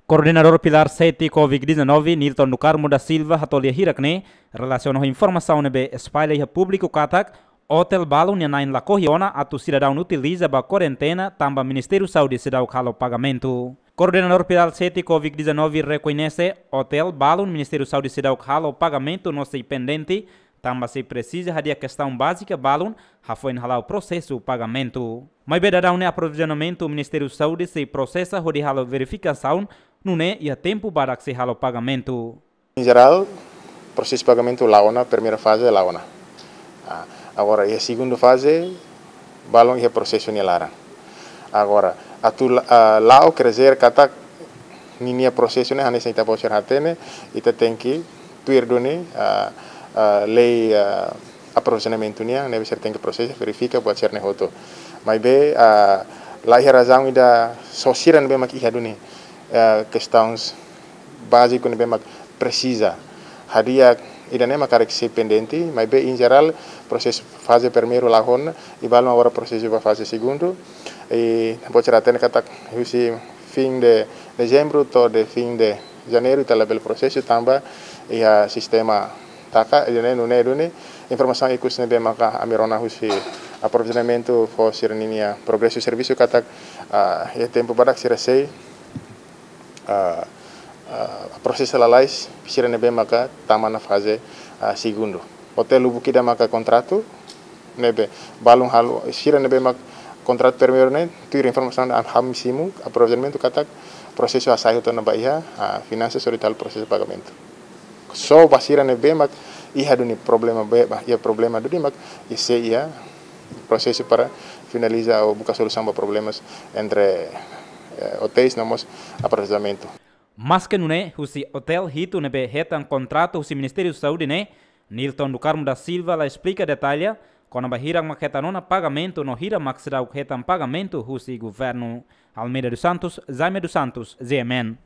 Coordenador Pilar 7 Covid-19 Nilton do Carmo da Silva hatolia hirakne relacionou informação nebe espalha público katak hotel balon yang nain lakohiona atu cidadão utiliza ba quarentena tamba Ministério Saúde cidadão calo pagamento. Coordenador Pilar 7 Covid-19 reconhece hotel balon Ministério Saúde cidadão calo pagamento não se pendente tamba se precisa hadia questão básica balon foi enhalau processo pagamento. Mas bedadão ne aprovisionamento Ministério Saúde se processa hodi halo verificação não é e a tempo para que se halo pagamento. Em geral, processo de pagamento laona, primeira fase é laona. Agora, a segunda fase, balão e processo nelara. Agora, a tu lao crescer kata ninia processo ne hanes ita bosher hatene ita tem que tuir doni lei aprovisionamento nia ne ser tem que processo verifica buat ser ne hoto. Mas be lá a razão ida sosiran be mak ihaduni questões básicas ne be mak precisa. Hadia ida nem macarek se pendente, mas bem em geral processo fase primeiro lá hon e balão agora processo para fase segundo e pode ser até kata husi fim de dezembro to de fim de janeiro tá label processo tamba e a sistema taka e não é dune informação e custo bem maka amirona husi aprovisionamento for sirninia progresso serviço kata e tempo para que se recei processo lalais piscina nebe maka tama na fase segundo hotel lubuki da maka contrato nebe balung halu piscina nebe maka contrato primeiro ne tuir informação da hamisimu aprovisionamento katak processo asai to na bahia finanças solital processo pagamento so basira nebe mak iha duni problema be ia problema do mak ise ia processo para finalizar ou buscar solução para problemas entre hotéis namos aprovisionamento. Mas que não é, o hotel hito nebe retan contrato o Ministério da Saúde né, Nilton do Carmo da Silva lá explica detalhe, quando a hirang maketanona pagamento no hira maxirau retan pagamento o governo Almeida dos Santos, Jaime dos Santos, ZMN.